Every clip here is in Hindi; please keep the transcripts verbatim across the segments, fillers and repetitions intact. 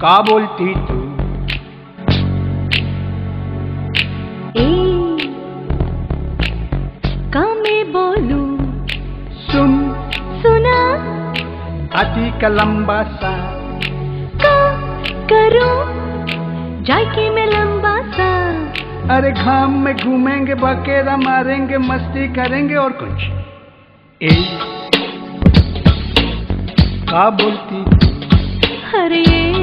का बोलती तू? ए का मैं बोलूं? सुन सुना हाथी का लंबा सा का करूं जाके मैं लंबा सा। अरे घाम में घूमेंगे बकेरा मारेंगे मस्ती करेंगे और कुछ। ए का बोलती? अरे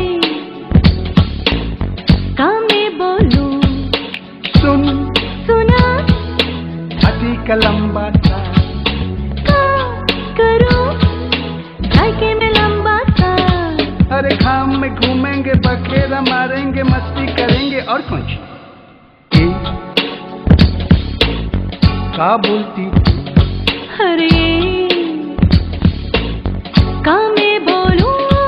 का मैं बोलूं? सुन सुना हाथी का लंबा सा का करूं जाके मैं लंबा सा। अरे घाम में घूमेंगे बखेरा मारेंगे मस्ती करेंगे और कुछ। ए का बोलती? अरे का मैं बोलूं?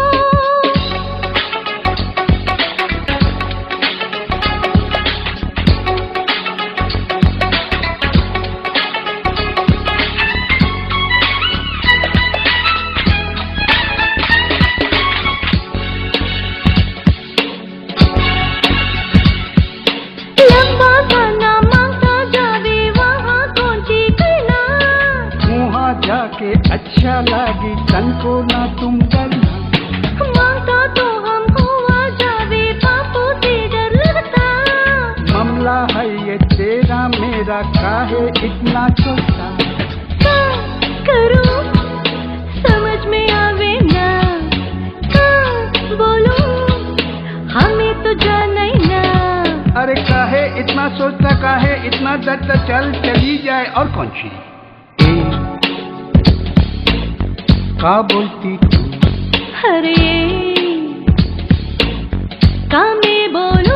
जाके अच्छा लागी तन को ना तुम डरना। मांगता तो हम हुआ जावे बापू से डर लगता। मामला है ये तेरा मेरा काहे इतना छोटा। का करूं समझ में आवे ना। का बोलूं हमें तो जाना ही ना। अरे काहे इतना सोचता काहे इतना डरता चल चली जाए और कौन सी। का बोलती तू? अरे का मैं बोलूं?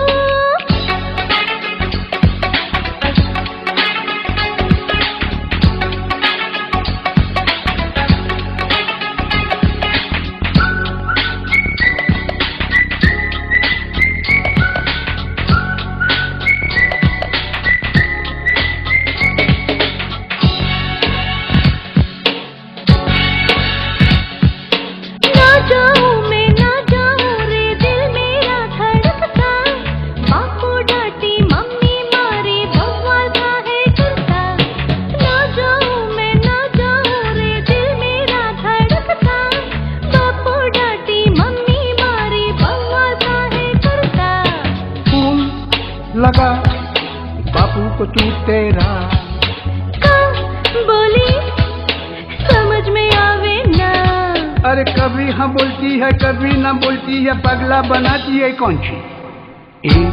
लगा बापू को तू तेरा। का बोली समझ में आवे ना। अरे कभी हाँ बोलती है कभी ना बोलती है पगला बनाती है कौन सी। ए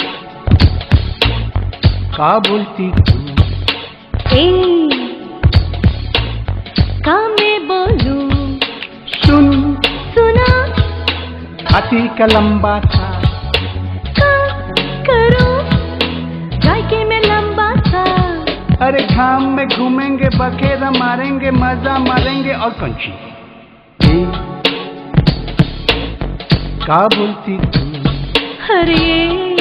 का बोलती तू? ए का मैं बोलूं? सुन सुना हाथी का लंबा सा का करूं जाके मैं लंबा सा। अरे घाम में घूमेंगे बखेरा मारेंगे मजा मारेंगे और कौन सी। का बोलती तू? अरे